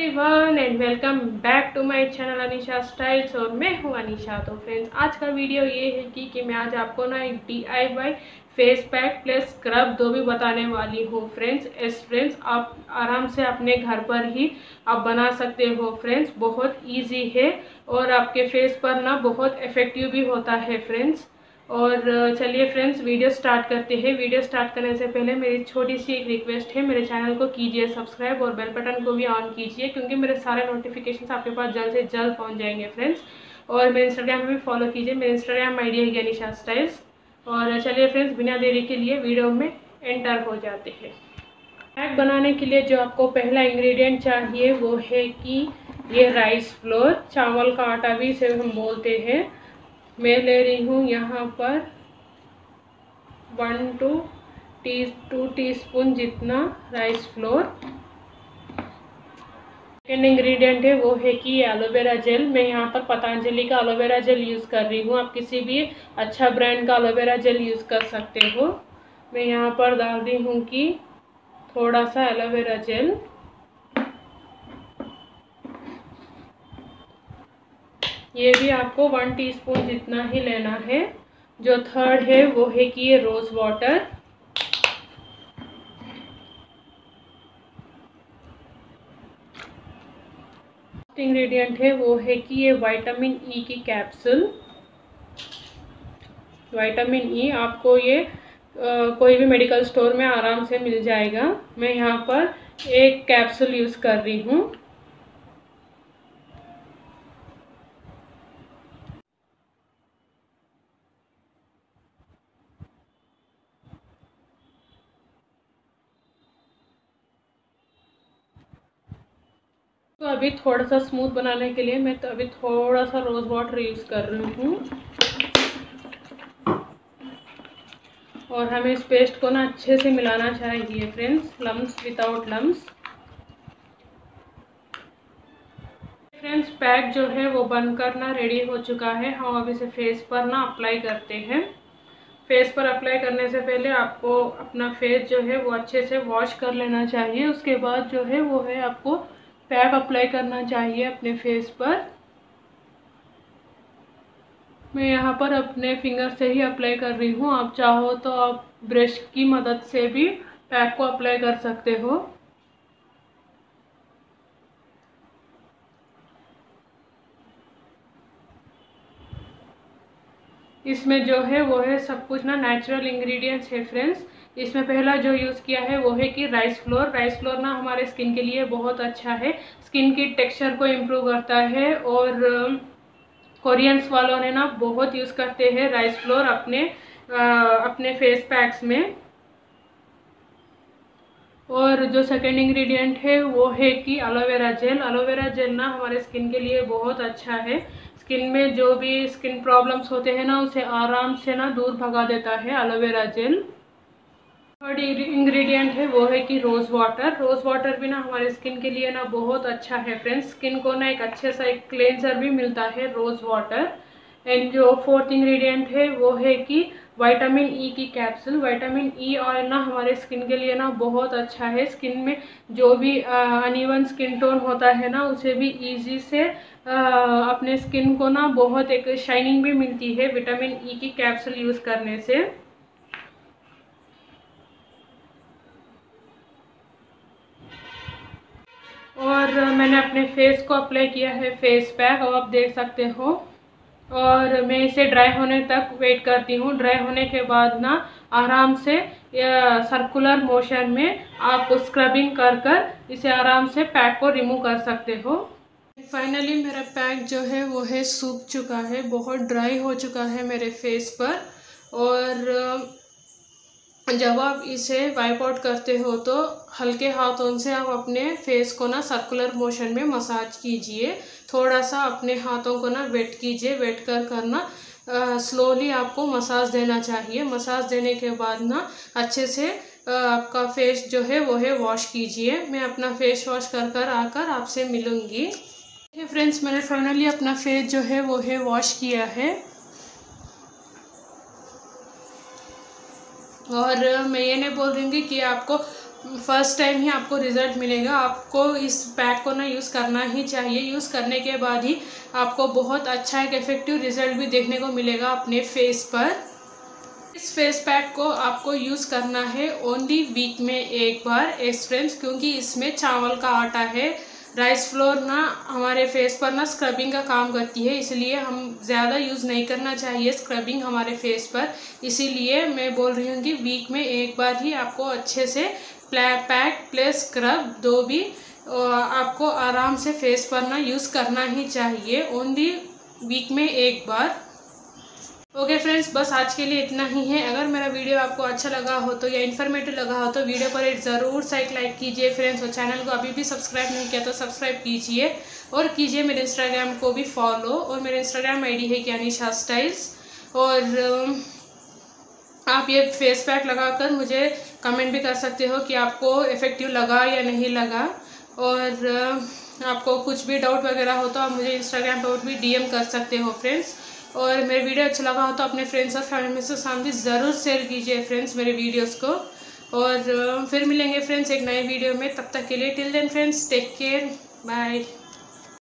Everyone and welcome back to my channel Anisha styles. और मैं हूं अनीशा। तो फ्रेंड्स, आज का वीडियो ये है कि मैं आज आपको ना एक DIY face pack plus scrub दो भी बताने वाली हूँ फ्रेंड्स। आप आराम से अपने घर पर ही आप बना सकते हो फ्रेंड्स। बहुत इजी है और आपके फेस पर ना बहुत इफ़ेक्टिव भी होता है फ्रेंड्स। और चलिए फ्रेंड्स, वीडियो स्टार्ट करते हैं। वीडियो स्टार्ट करने से पहले मेरी छोटी सी एक रिक्वेस्ट है, मेरे चैनल को कीजिए सब्सक्राइब और बेल बटन को भी ऑन कीजिए, क्योंकि मेरे सारे नोटिफिकेशंस आपके पास जल्द से जल्द पहुंच जाएंगे फ्रेंड्स। और मेरे इंस्टाग्राम में भी फॉलो कीजिए। मेरे इंस्टाग्राम आईडी है अनीशा स्टाइल्स। और चलिए फ्रेंड्स, बिना देरी के लिए वीडियो में एंटर हो जाते हैं। पैक बनाने के लिए जो आपको पहला इंग्रेडिएंट चाहिए वो है कि ये राइस फ्लोर, चावल का आटा भी इसे हम बोलते हैं। मैं ले रही हूँ यहाँ पर 1 to 2 टीस्पून जितना राइस फ्लोर। सेकेंड इंग्रेडिएंट है वो है कि एलोवेरा जेल। मैं यहाँ पर पतंजलि का एलोवेरा जेल यूज़ कर रही हूँ। आप किसी भी अच्छा ब्रांड का एलोवेरा जेल यूज़ कर सकते हो। मैं यहाँ पर डाल रही हूँ कि थोड़ा सा एलोवेरा जेल। ये भी आपको 1 टीस्पून जितना ही लेना है। जो थर्ड है वो है कि ये रोज़ वाटर। इंग्रेडिएंट है वो है कि ये विटामिन ई की कैप्सूल। विटामिन ई आपको ये कोई भी मेडिकल स्टोर में आराम से मिल जाएगा। मैं यहाँ पर एक कैप्सूल यूज़ कर रही हूँ। तो अभी थोड़ा सा स्मूथ बनाने के लिए मैं अभी थोड़ा सा रोज़ वाटर यूज़ कर रही हूँ। और हमें इस पेस्ट को ना अच्छे से मिलाना चाहिए friends, lumps without lumps. Friends, pack जो है वो बनकर ना रेडी हो चुका है। हम अब इसे फेस पर ना अप्लाई करते हैं। फेस पर अप्लाई करने से पहले आपको अपना फेस जो है वो अच्छे से वॉश कर लेना चाहिए। उसके बाद जो है वो है आपको पैक अप्लाई करना चाहिए अपने फेस पर। मैं यहाँ पर अपने फिंगर से ही अप्लाई कर रही हूँ। आप चाहो तो आप ब्रश की मदद से भी पैक को अप्लाई कर सकते हो। इसमें जो है वो है सब कुछ ना नेचुरल इंग्रेडिएंट्स है फ्रेंड्स। इसमें पहला जो यूज़ किया है वो है कि राइस फ्लोर। राइस फ्लोर ना हमारे स्किन के लिए बहुत अच्छा है। स्किन की टेक्सचर को इम्प्रूव करता है। और कोरियंस वालों ने ना बहुत यूज़ करते हैं राइस फ्लोर अपने फेस पैक्स में। और जो सेकेंड इंग्रेडिएंट है वो है कि एलोवेरा जेल। एलोवेरा जेल ना हमारे स्किन के लिए बहुत अच्छा है। स्किन में जो भी स्किन प्रॉब्लम्स होते हैं ना उसे आराम से ना दूर भगा देता है एलोवेरा जेल। थर्ड इंग्रेडिएंट है वो है कि रोज़ वाटर। रोज़ वाटर भी ना हमारे स्किन के लिए ना बहुत अच्छा है फ्रेंड्स। स्किन को ना एक अच्छे सा एक क्लेंजर भी मिलता है रोज़ वाटर। एंड जो फोर्थ इंग्रेडिएंट है वो है कि विटामिन ई की कैप्सूल। विटामिन ई ऑयल ना हमारे स्किन के लिए ना बहुत अच्छा है। स्किन में जो भी अनइवन स्किन टोन होता है ना उसे भी इजी से अपने स्किन को ना बहुत एक शाइनिंग भी मिलती है विटामिन ई की कैप्सूल यूज़ करने से। और मैंने अपने फेस को अप्लाई किया है फेस पैक, और आप देख सकते हो। और मैं इसे ड्राई होने तक वेट करती हूँ। ड्राई होने के बाद ना आराम से सर्कुलर मोशन में आप स्क्रबिंग कर कर इसे आराम से पैक को रिमूव कर सकते हो। फाइनली मेरा पैक जो है वो है सूख चुका है, बहुत ड्राई हो चुका है मेरे फेस पर। और जब आप इसे वाइप आउट करते हो तो हल्के हाथों से आप अपने फेस को ना सर्कुलर मोशन में मसाज कीजिए। थोड़ा सा अपने हाथों को ना वेट कीजिए। वेट कर करना स्लोली आपको मसाज देना चाहिए। मसाज देने के बाद ना अच्छे से आपका फेस जो है वो है वॉश कीजिए। मैं अपना फेस वॉश कर कर आकर आपसे मिलूँगी। फ्रेंड्स, मैंने फाइनली अपना फेस जो है वो है वॉश किया है। और मैं ये नहीं बोल रही कि आपको फर्स्ट टाइम ही आपको रिज़ल्ट मिलेगा। आपको इस पैक को ना यूज़ करना ही चाहिए। यूज़ करने के बाद ही आपको बहुत अच्छा एक इफेक्टिव रिज़ल्ट भी देखने को मिलेगा अपने फेस पर। इस फेस पैक को आपको यूज़ करना है ओनली वीक में एक बार फ्रेंड्स, क्योंकि इसमें चावल का आटा है। राइस फ्लोर ना हमारे फेस पर ना स्क्रबिंग का काम करती है, इसलिए हम ज़्यादा यूज़ नहीं करना चाहिए स्क्रबिंग हमारे फेस पर। इसीलिए मैं बोल रही हूँ कि वीक में एक बार ही आपको अच्छे से पैक प्लस स्क्रब दो भी आपको आराम से फेस पर ना यूज़ करना ही चाहिए, ओनली वीक में एक बार। ओके फ्रेंड्स, बस आज के लिए इतना ही है। अगर मेरा वीडियो आपको अच्छा लगा हो तो या इन्फॉर्मेटिव लगा हो तो वीडियो पर एक ज़रूर सा एक लाइक कीजिए फ्रेंड्स, और चैनल को अभी भी सब्सक्राइब नहीं किया तो सब्सक्राइब कीजिए और कीजिए मेरे इंस्टाग्राम को भी फॉलो। और मेरे इंस्टाग्राम आईडी है कि अनीशा स्टाइल्स। और आप ये फेस पैक लगाकर मुझे कमेंट भी कर सकते हो कि आपको इफ़ेक्टिव लगा या नहीं लगा। और आपको कुछ भी डाउट वगैरह हो तो आप मुझे इंस्टाग्राम पर भी डीएम कर सकते हो फ्रेंड्स। और मेरे वीडियो अच्छा लगा हो तो अपने फ्रेंड्स और फैमिली के सामने ज़रूर शेयर कीजिए फ्रेंड्स मेरे वीडियोस को। और फिर मिलेंगे फ्रेंड्स एक नए वीडियो में। तब तक के लिए till then friends, take care, bye.